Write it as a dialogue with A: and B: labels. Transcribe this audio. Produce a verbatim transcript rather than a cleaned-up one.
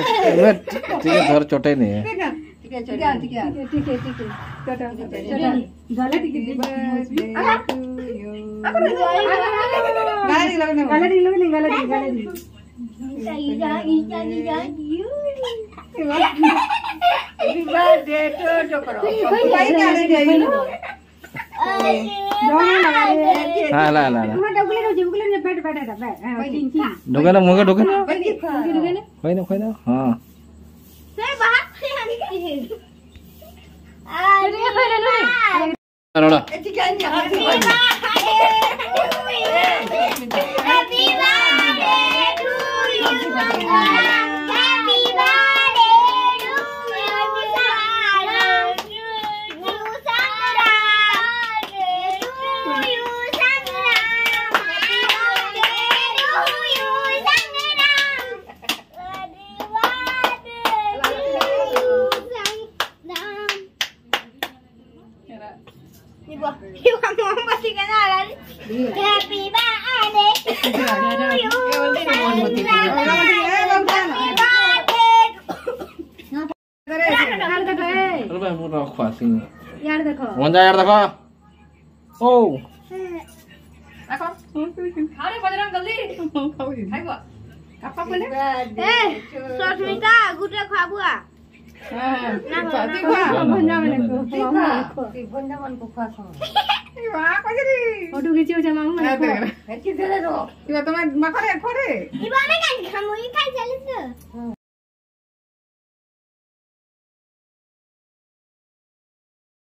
A: ठीक है थोड़ा छोटे नहीं है
B: ठीक है ठीक है ठीक है ठीक है ठीक है छोटा छोटा गला ठीक है गाली लगने गाली लगने गाली गाली इजा इजा इजा you happy birthday to to करो भाई क्या ले गई
A: हाँ ला ला ला
B: मैं डुगले रो डुगले ने बैठ बैठ बैठ हां तीन तीन
A: डुगना मुंह डुगना
B: डुगना
A: कोई ना कोई ना हां
B: से बाहर से अरे बड़े लो
A: अरोड़ा
B: ठीक है happy birthday happy birthday to you happy birthday to you You want more pasti kena kan? Happy birthday to you. Happy birthday.
A: अरे भाई मुझे ख्वासी
B: यार देखो
A: भंजा यार देखो ओ
B: देखो अरे बजरंग जल्दी खाइबो कापा कोने ए सस्मिता गुटे खाबुआ हां ना देखो भंजा माने को भंजा मन को खासो ए वाह कजरी फोटो खिचियो छ मामू माने को हेची देले रो इबा तमे मखरे खरे इबा ने काई खामु ई खाइ चलिस